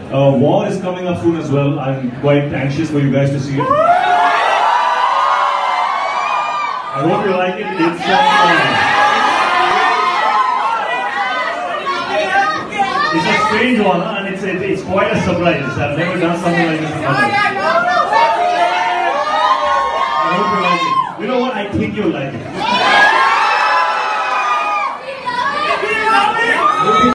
War is coming up soon as well. I'm quite anxious for you guys to see it. I hope you like it. It's a strange one, and it's quite a surprise. I've never done something like this before. I hope you like it. You know what? I think you'll like it.